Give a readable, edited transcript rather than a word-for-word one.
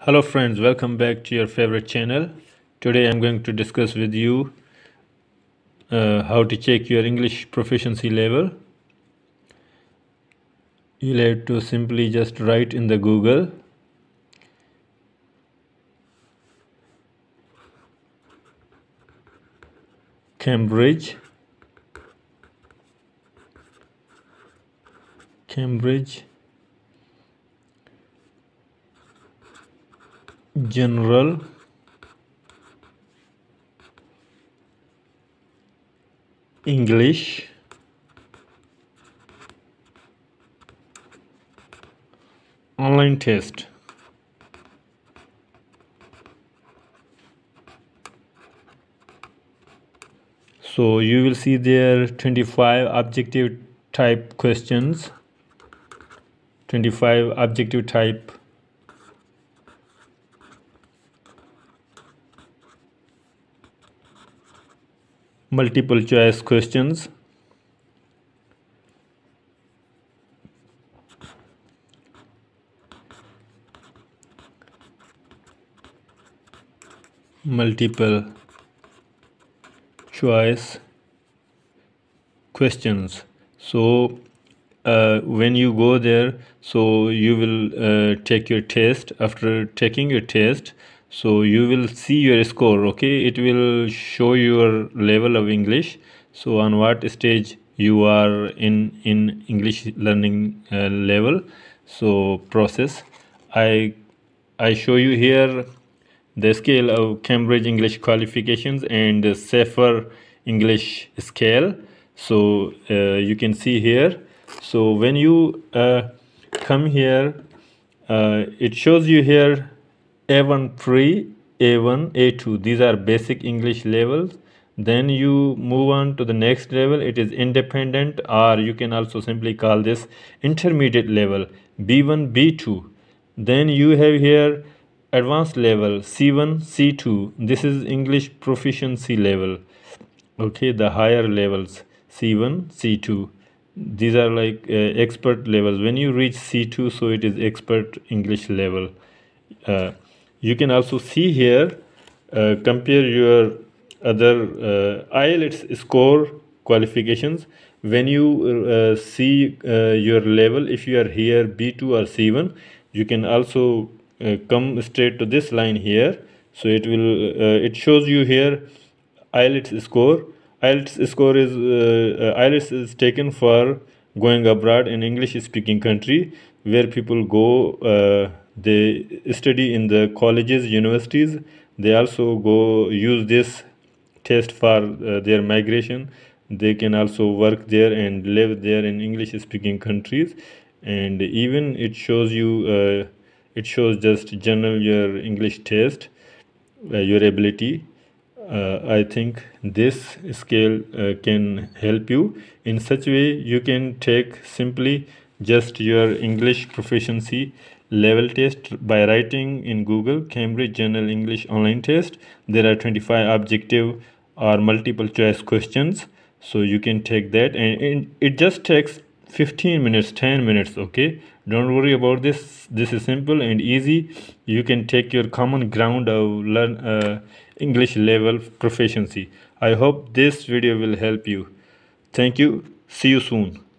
Hello friends, welcome back to your favorite channel. Today I'm going to discuss with you how to check your English proficiency level. You'll have to simply just write in the Google Cambridge General English online test. So you will see there 25 objective type questions, 25 objective type multiple choice questions. Multiple choice questions. So when you go there, so you will take your test. After taking your test, so you will see your score. Okay, it will show your level of English, so on what stage you are in English learning level. So process, I show you here the scale of Cambridge English qualifications and the Safer English scale. So you can see here. So when you come here, it shows you here A1 pre, A1, A2. These are basic English levels. Then you move on to the next level. It is independent, or you can also simply call this intermediate level, B1, B2. Then you have here advanced level, C1, C2. This is English proficiency level. Okay, the higher levels, C1, C2. These are like expert levels. When you reach C2, so it is expert English level. You can also see here, compare your other IELTS score qualifications. When you see your level, if you are here B2 or C1, you can also come straight to this line here. So it will it shows you here IELTS score. IELTS is taken for going abroad in English speaking country, where people go, they study in the colleges, universities. They also go use this test for their migration. They can also work there and live there in English speaking countries. And even it shows you it shows just general your English test, your ability. I think this scale can help you. In such way, you can take simply just your English proficiency level test by writing in Google Cambridge General English online test. There are 25 objective or multiple choice questions, so you can take that, and it just takes 15 minutes, 10 minutes. Okay, don't worry about this. This is simple and easy. You can take your common ground of learn English level proficiency. I hope this video will help you. Thank you. See you soon.